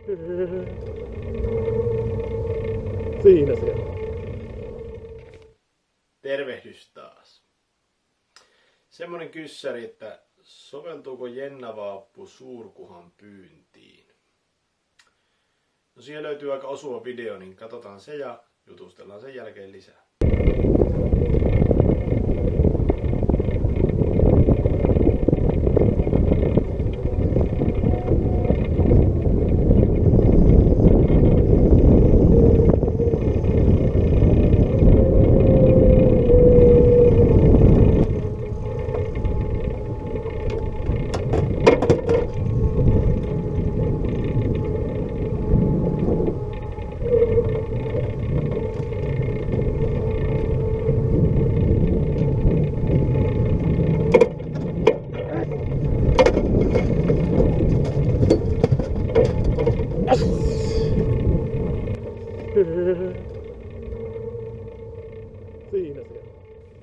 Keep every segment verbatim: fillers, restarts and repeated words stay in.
Siinä se on. Tervehdys taas. Semmonen kyssäri, että soveltuuko jennavaappu suurkuhan pyyntiin? No siihen löytyy aika osuva video, niin katsotaan se ja jutustellaan sen jälkeen lisää. Siinä se on.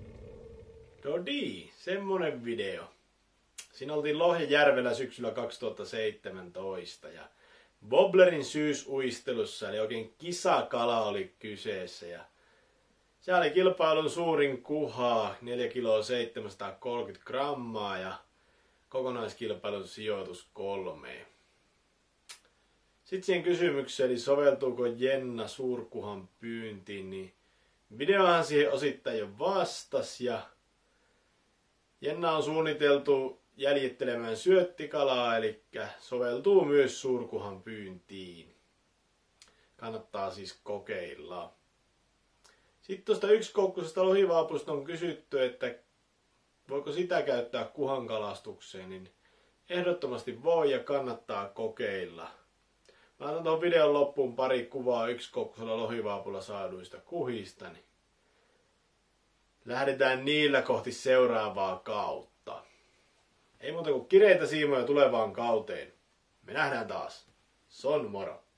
Dodi, semmonen video. Siinä oltiin Lohjajärvellä syksyllä kaksituhattaseitsemäntoista ja Wobblerin syysuistelussa, eli oikein kisakala oli kyseessä. Ja se oli kilpailun suurin kuha, neljä kiloa seitsemänsataakolmekymmentä grammaa ja kokonaiskilpailun sijoitus kolmeen. Sitten siihen kysymykseen, eli soveltuuko jenna suurkuhan pyyntiin, niin videohan siihen osittain jo vastasi ja jenna on suunniteltu jäljittelemään syöttikalaa, eli soveltuu myös suurkuhan pyyntiin. Kannattaa siis kokeilla. Sitten tuosta yksikoukkuisesta lohivaapusta on kysytty, että voiko sitä käyttää kuhankalastukseen, niin ehdottomasti voi ja kannattaa kokeilla. Mä otan tuohon videon loppuun pari kuvaa yksikoukkuisella lohivaapulla saaduista kuhista, niin lähdetään niillä kohti seuraavaa kautta. Ei muuta kuin kireitä siimoja tulevaan kauteen. Me nähdään taas. Son moro!